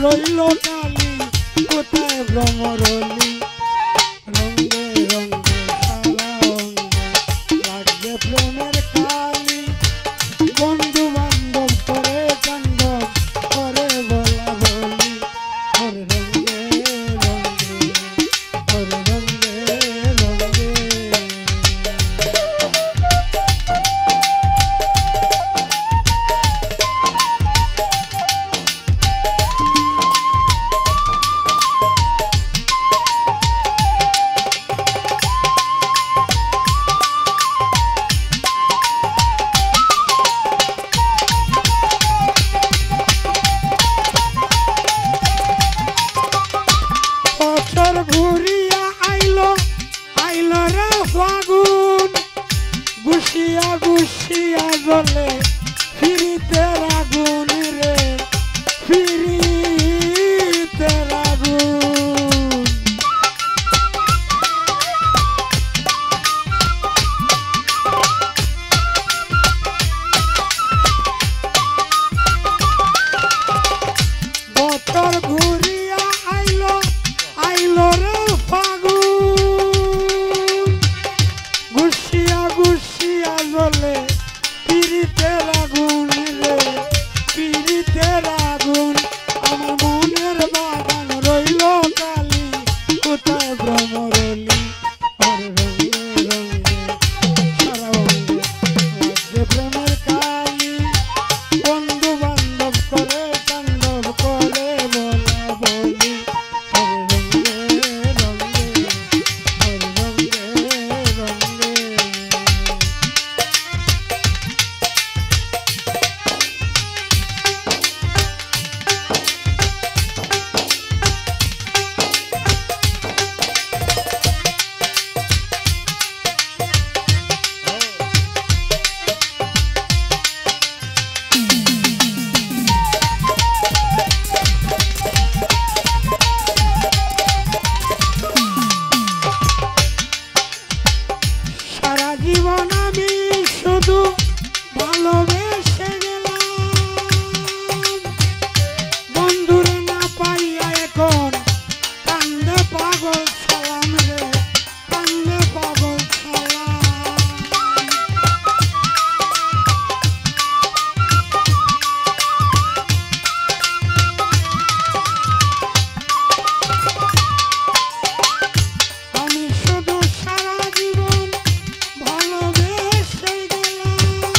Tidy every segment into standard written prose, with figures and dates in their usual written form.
রইল কালি কোথায় ভ্রমরলি রঙ্গে রঙ্গে সারা অঙ্গে লাগবে প্রেমের কালি বন্ধু বান্ধব করে কাণ্ড করে বলা বলি ওর রঙ্গে রঙ্গে ওর রঙ্গে রঙ্গে ঘুরিয়া আইলো আইলো রে ফাগুন গুছিয়া গুছিয়া জলে ফিরিতে আগুন রে ফিরিতে আগুন বছর ঘুরিয়া আইলো আইলো রে ফাগুন গুছিয়া গুছিয়া জলে পিরিতের আগুন রে পিরিতের আগুন আমার মনের বাগান রইল কালি কোথায় ভ্রমরলি ওর রঙে রঙে সারা অঙ্গে লাগছে প্রেমের কালি বন্ধু বান্ধব করে তাণ্ডব করে বলা বলি জীবন আমি শুধু ভালোবেসে গেলাম বন্ধুরে না পাইয়া এখন কান্দে পাগল সালাম রে কান্দে পাগল সালাম আমি শুধু সারা জীবন ভালোবেসে গেলাম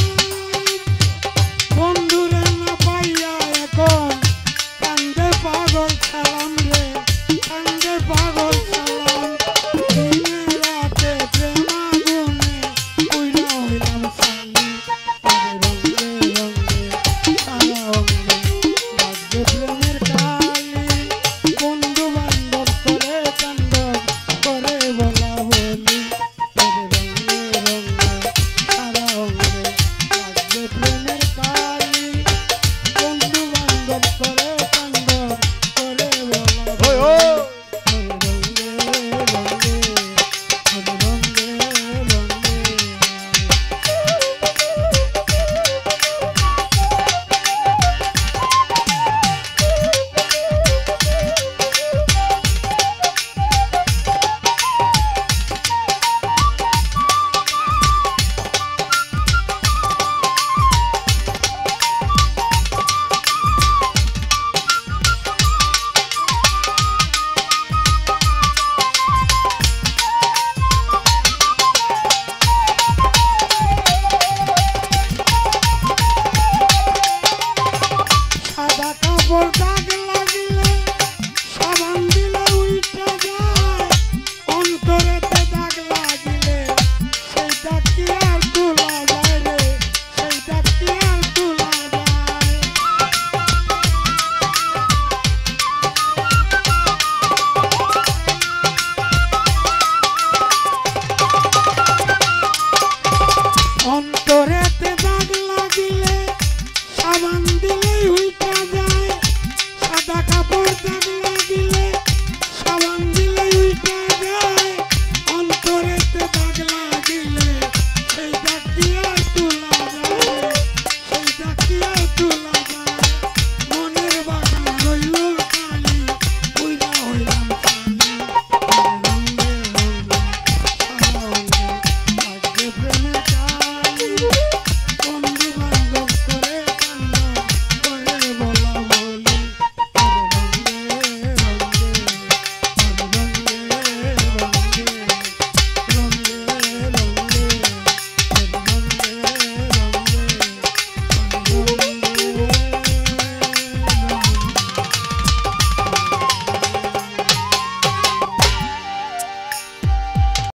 বন্ধুরে না পাইয়া এখন কান্দে পাগল ছাড়া